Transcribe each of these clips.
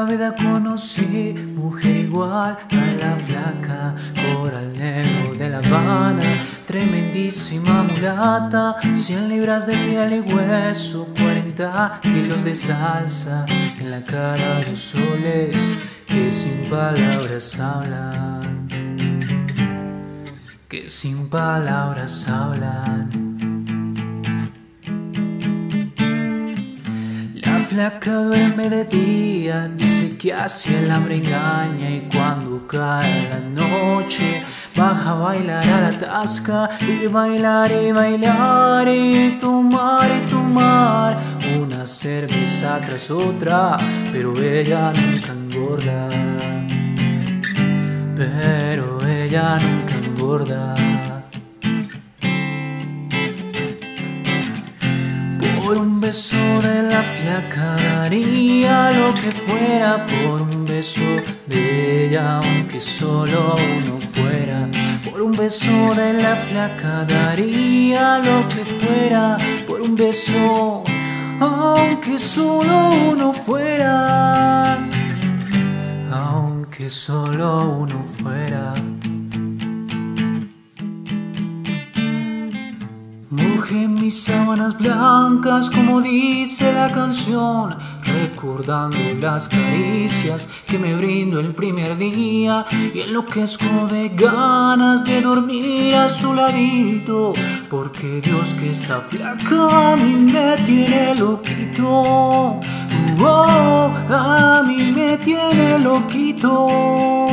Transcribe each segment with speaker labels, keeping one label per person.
Speaker 1: la vida conocí mujer igual a la flaca, coral negro de La Habana, tremendísima mulata, 100 libras de piel y hueso, 40 kilos de salsa, en la cara los soles que sin palabras hablan, que sin palabras hablan. La flaca duerme de día, dice que hacia el hambre engaña, y cuando cae la noche baja a bailar a la tasca, y bailar y bailar y tomar una cerveza tras otra, pero ella nunca engorda, pero ella nunca engorda. Por un beso de la flaca daría lo que fuera, por un beso de ella aunque solo uno fuera. Por un beso de la flaca daría lo que fuera, por un beso aunque solo uno fuera, aunque solo uno fuera. Mojé mis sábanas blancas como dice la canción, recordando las caricias que me brindó el primer día, y enloquezco de ganas de dormir a su ladito, porque Dios que esta flaca a mí me tiene loquito, a mí me tiene loquito.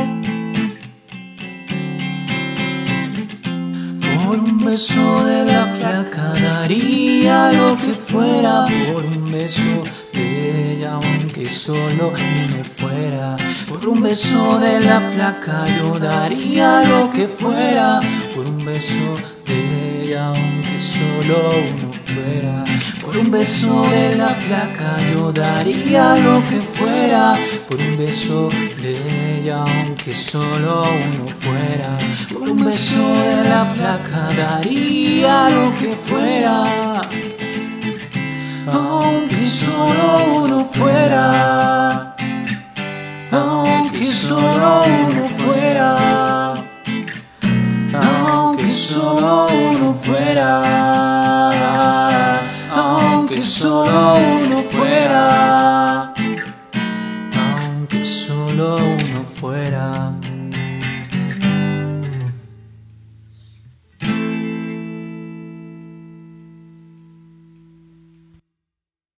Speaker 1: Por un beso de la flaca daría lo que fuera, por un beso de ella aunque solo uno fuera. Por un beso de la flaca yo daría lo que fuera, por un beso de ella aunque solo uno fuera. Por un beso de la flaca yo daría lo que fuera, por un beso de ella aunque solo uno fuera. Por un beso de la flaca daría lo que fuera, aunque solo uno fuera, aunque solo uno fuera, aunque solo uno fuera, aunque solo uno fuera, aunque solo uno fuera.